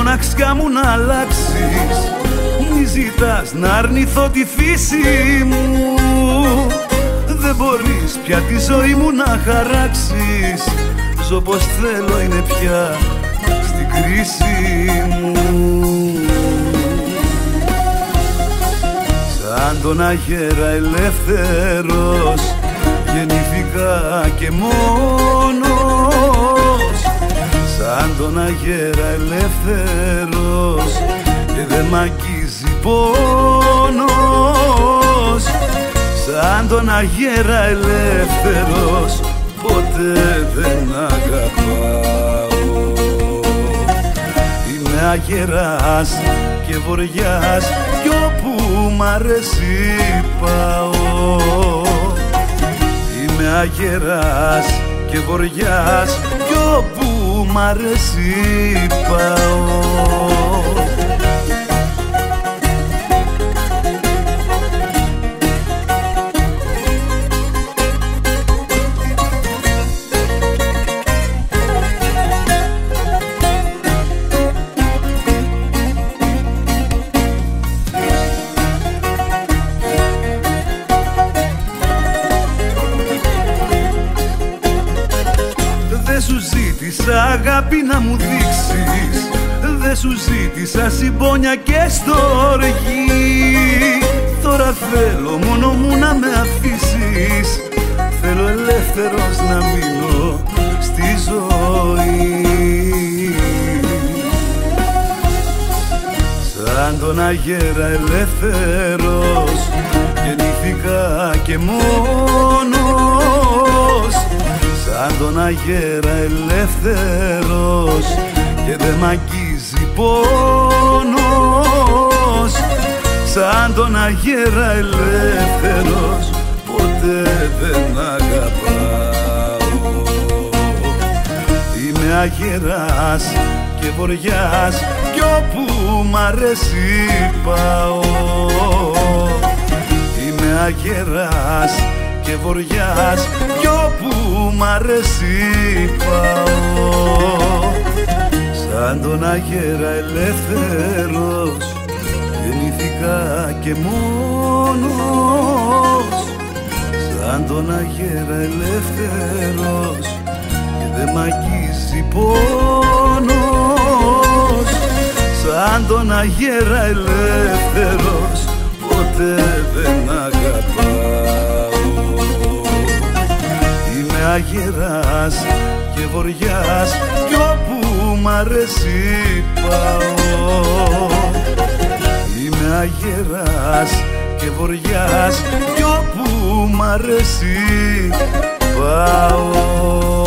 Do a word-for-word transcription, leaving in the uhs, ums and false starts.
μοναξιά μου να αλλάξεις. Μη ζητάς να αρνηθώ τη φύση μου. Δεν μπορείς πια τη ζωή μου να χαράξεις. Ζω πως θέλω, είναι πια στην κρίση μου. Σαν τον αγέρα ελεύθερος γεννήθηκα και μόνος. Σαν τον αγέρα ελεύθερος και δεν μ' αγγίζει πόνος. Σαν τον αγέρα ελεύθερος ποτέ δεν αγαπάω. Είμαι αγεράς και βοριάς κι όπου μ' αρέσει πάω. Είμαι αγεράς και βοριάς κι όπου μ' αρέσει πάω. Δεν σου ζήτησα αγάπη να μου δείξεις, δεν σου ζήτησα συμπόνια και στοργή. Τώρα θέλω μόνο μου να με αφήσεις, θέλω ελεύθερος να μείνω στη ζωή. Σαν τον αγέρα ελεύθερος γεννήθηκα και μόνος. Σαν τον αγέρα ελεύθερος και δεν μ' αγγίζει πόνος. Σαν τον αγέρα ελεύθερος ποτέ δεν αγαπάω. Είμαι αγεράς και βοριάς κι όπου μ' αρέσει πάω. Είμαι αγεράς και βοριάς κι όπου μ' αρέσει πάω. Σαν τον αγέρα ελεύθερος γεννήθηκα και μόνος. Σαν τον αγέρα ελεύθερος και δεν μ' αγγίζει πόνος. Σαν τον αγέρα ελεύθερος ποτέ δεν αγαπάω. Είμαι αγεράς και βοριάς κι όπου μ' αρέσει πάω. Είμαι αγεράς και βοριάς κι όπου μ' αρέσει πάω.